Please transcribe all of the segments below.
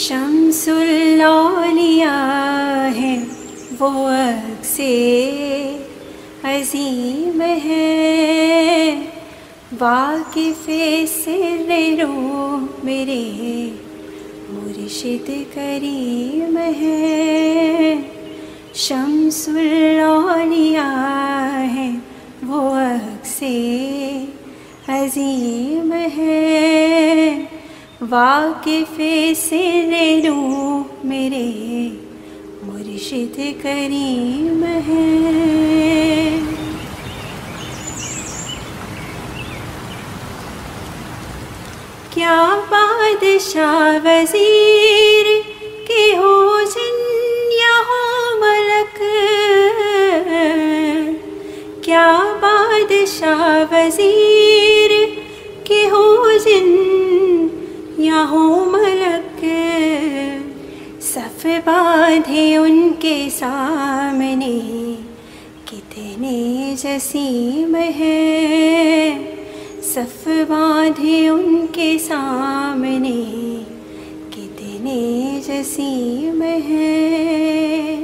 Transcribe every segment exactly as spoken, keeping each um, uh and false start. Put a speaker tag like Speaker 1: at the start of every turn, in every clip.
Speaker 1: शम्सुल औलिया है वो अक्से अज़ीम है, वाक़िफ़े सिर्रे रूह मेरे मुर्शिद करीम है। शम्सुल औलिया है वो अक्से अज़ीम है, वाक़िफ़े सिर्रे रूह मेरे मुर्शिद करीम है। क्या बादशाह वज़ीर के हो जिन या हो मलक, क्या बादशाह वज़ीर के हो जिन या हो मलक, सफ़ बांधे उनके सामने कितने जसीम है। सफ़ बांधे उनके सामने कितने जसीम है।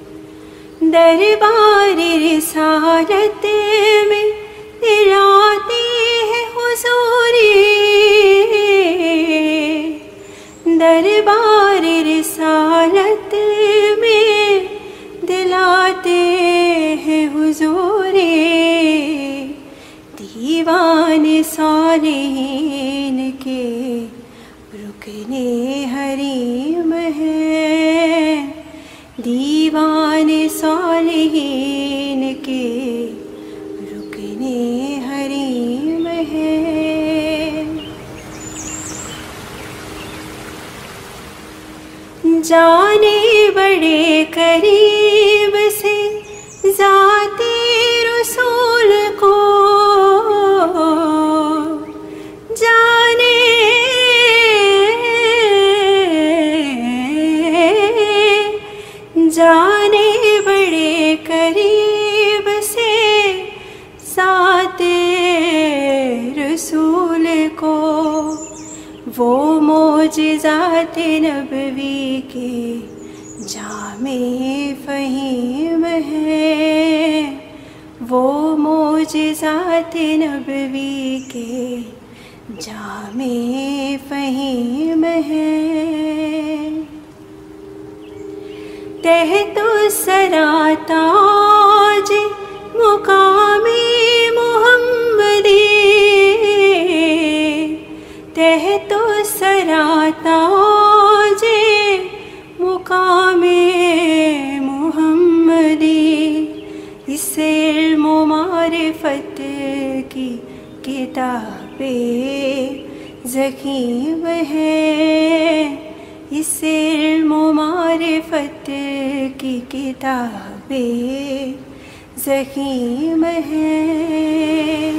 Speaker 1: दरबार रिसालत में दिलाते हैं हुज़ूरी, दरबार रिसालत में दिलाते हैं हुज़ूरी। दीवाने सालेहीन के रुकने हरीम है, दीवाने सालेहीन के रुकने हरीम है। जाने बड़े करीब से ज़ाते रसूल को, जाने जाने बड़े करीब से ज़ाते रसूल को, वो मोजिज़ात नबवी के जामे फ़हीम है, वो मोजिज़ात नबवी के जामे फ़हीम है। तहतो सरा ताज मुकामे मुहम्मदी, तहतो सरा ताज मुकामे मुहम्मदी, इस इल्म मारिफत की किताबे ज़कीम है, इस इल्म मारिफत की किताबे ज़कीम है।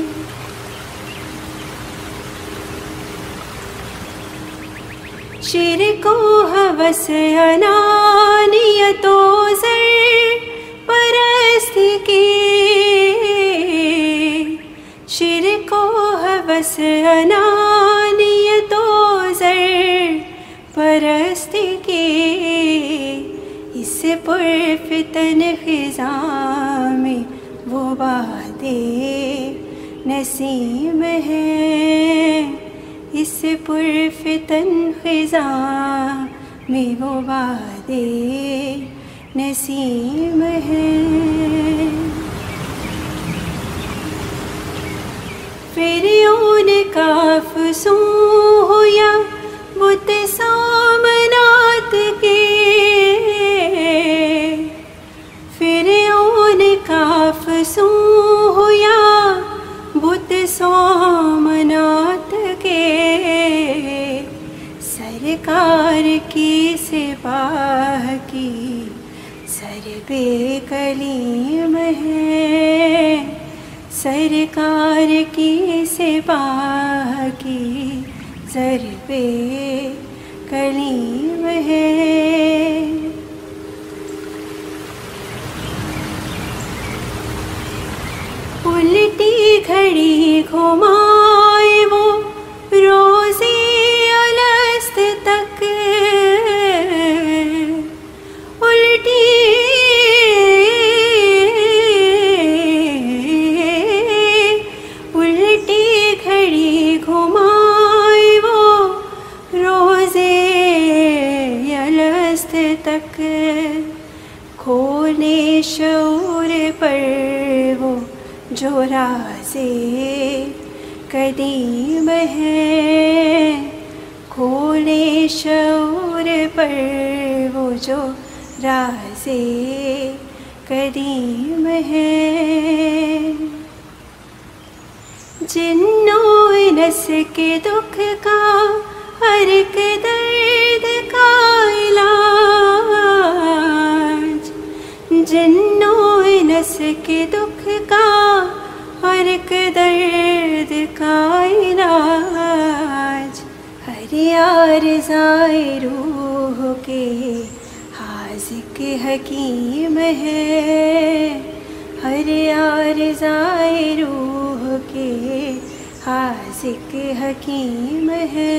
Speaker 1: शिर्क व हवस अनानियतो ज़र परस्ती की, शिर्क व हवस अनानियतो ज़र परस्ती की, इस पुरफ़ितन ख़िज़ा में वो बादे नसीम है, इस पुरफ़ितन ख़िज़ा में वो बादे नसीम है। फ़िरऔन का अफ़सूं हो या बुत सामनात के, फ़िरऔन का अफ़सूं हो या बुत सामनात के, सरकार की सिपाह की सर पे कलीम है, सरकार की सिपाह की सर पे कलीम है। उल्टी घड़ी घुमाए वो रोज़े अलस्त तक, तक खोले शऊर पर वो जो राज़े कदीम है। खोले शऊर पर वो जो राज़े कदीम है। जिन्नो नस के दुख का हर एक दर्द का इलाज, जिन्नो नस के दुख का हर एक दर्द का इलाज। हर आरज़ाए रूह के हाज़िक हकीम है। हर आरज़ाए रूह के हाज़िक हकीम है।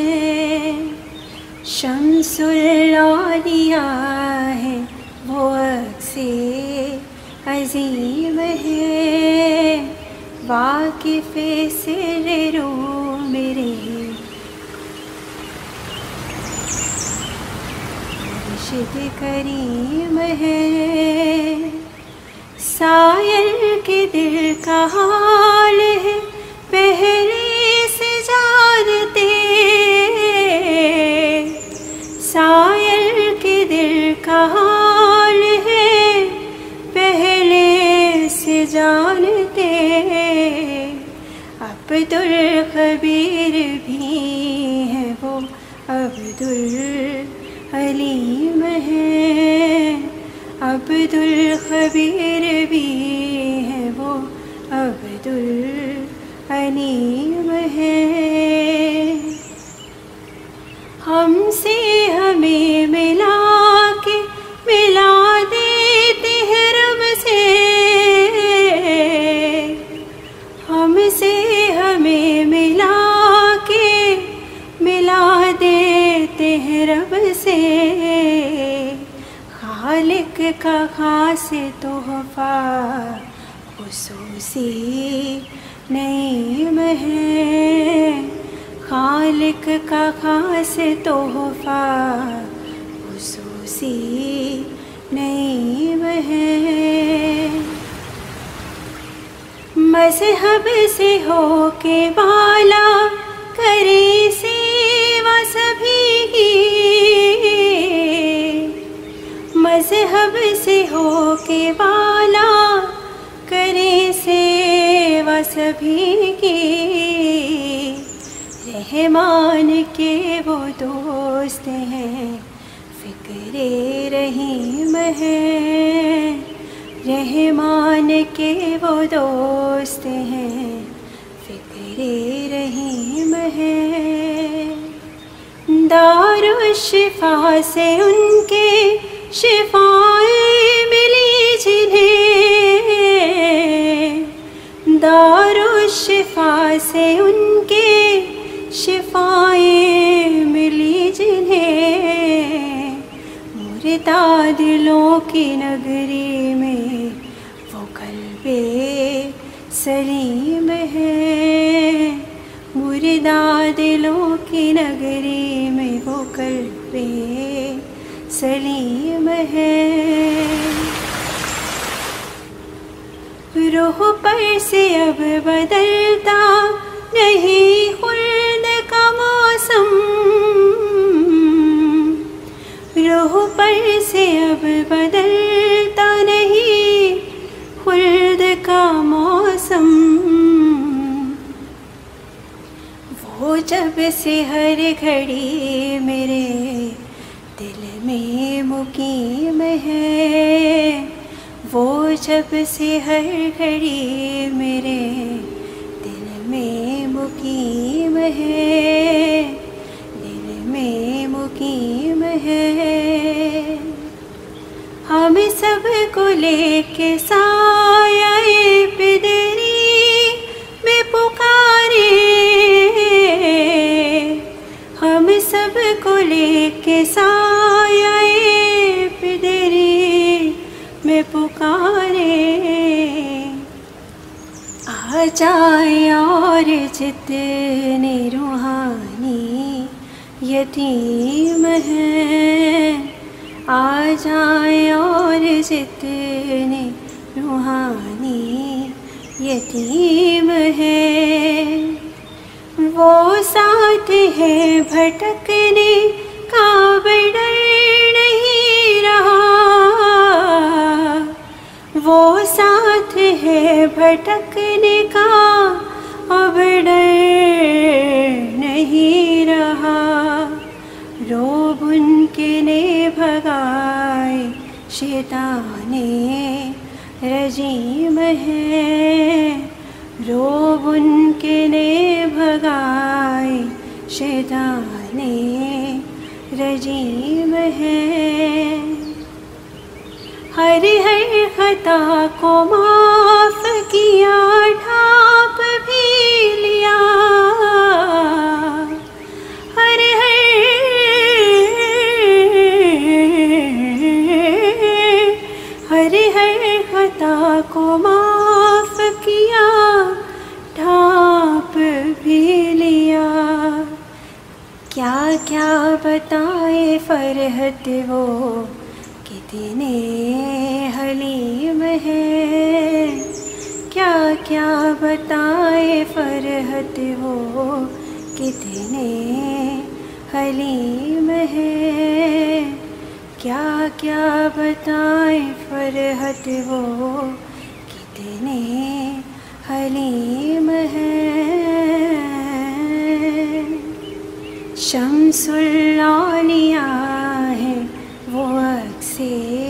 Speaker 1: शम्सुल औलिया है वो अक्से अज़ीम है। वाकिफ़ सिर रो मेरे मुर्शिद करीम है। सायल के दिल का हाल है पहले से जानते। सायल के दिल का हाल है पहले से जानते। अब्दुल खबीर भी है वो अब्दुल हलीम है। अब्दुल खबीर भी है वो अब्दुल हलीम है। हमसे हमें मिला के मिला देते हैं रब से। हमसे हमें मिला के मिला देते हैं रब से। खालिक का खास तोहफा खुसूसी नईम है। खालिक का खास तोहफा खुसूसी नईम है। मज़हब से हो के बाला करे सेवा सभी की। मज़हब से हो के बाला करे सेवा सभी की। रहमान के वो दोस्त हैं फ़िक्रे रहीम है। रहमान के वो दोस्त हैं फ़िक्रे रहीम है। दारुश्शिफ़ा से उनके शिफ़ाएं मिली जिन्हें। दारुश्शिफ़ा से उनके शिफ़ाएं मिली जिन्हें। मुर्दा दिलों की नगरी में वो क़ल्बे सलीम है। मुर्दा दिलों की नगरी में वो क़ल्बे सलीम है। रूह पर से अब बदलता नहीं खुल्द का मौसम। रूह पर से अब बदलता नहीं खुल्द का मौसम। वो जब से हर घड़ी मेरे दिल में मुकीम है। वो जब से हर घड़ी मेरे दिल में मुकीम है। दिल में मुकीम है। हम सब को लेके साये पिदरी में पुकारे। हम सब को लेके साये पिदरी में पुकारे। आ जाए और जितने रूहानी यतीम हैं। आ जाए और जितने रूहानी यतीम है वो साथ है भटकने का डर नहीं रहा, वो साथ है भटकने का अब डर नहीं रहा। रोब उनके ने भगाए शैताने रजीम है, रोब उनके ने भगाए शैताने रजीम है। हर हर खता को माफ़ किया ढाप भी लिया, हर हर हर हर खता को माफ़ किया ढाप भी लिया। क्या क्या बताए फरहत वो कितने हलीम है, क्या क्या बताए फरहत वो कितने हलीम है, क्या क्या बताए फरहत वो कितने हलीम है। शम्सुल औलिया है वो अक्से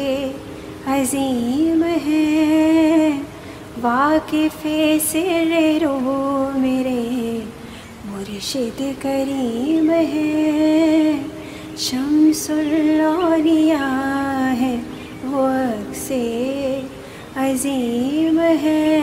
Speaker 1: अज़ीम है, वाक़िफ़े सिर्रे रो मेरे मुर्शिद करीम है। शम्सुल औलिया है वो अक्से अज़ीम है,